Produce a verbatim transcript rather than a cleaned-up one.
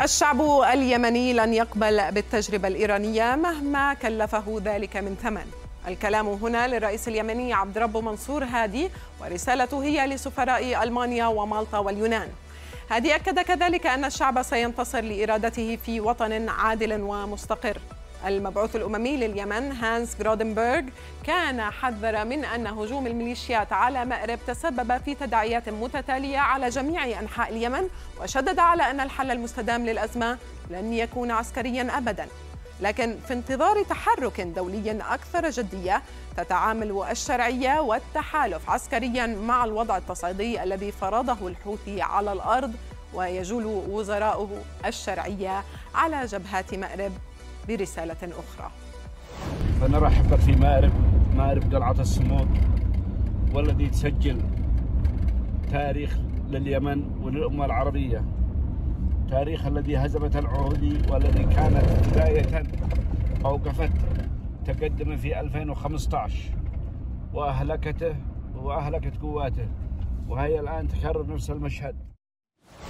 الشعب اليمني لن يقبل بالتجربة الإيرانية مهما كلفه ذلك من ثمن. الكلام هنا للرئيس اليمني عبد ربه منصور هادي، ورسالته هي لسفراء ألمانيا ومالطا واليونان. هادي أكد كذلك أن الشعب سينتصر لإرادته في وطن عادل ومستقر. المبعوث الأممي لليمن هانس غرودنبرغ كان حذر من أن هجوم الميليشيات على مأرب تسبب في تداعيات متتالية على جميع أنحاء اليمن، وشدد على أن الحل المستدام للأزمة لن يكون عسكريا أبدا، لكن في انتظار تحرك دولي أكثر جدية تتعامل الشرعية والتحالف عسكريا مع الوضع التصعيدي الذي فرضه الحوثي على الأرض، ويجول وزراؤه الشرعية على جبهات مأرب برسالة أخرى. فنرحب في مأرب مأرب قلعة الصمود، والذي تسجل تاريخ لليمن وللأمة العربية، تاريخ الذي هزمت العهودي والذي كانت بداية أوقفت تقدم في ألفين وخمسة عشر وأهلكته وأهلكت قواته، وهي الآن تكرر نفس المشهد.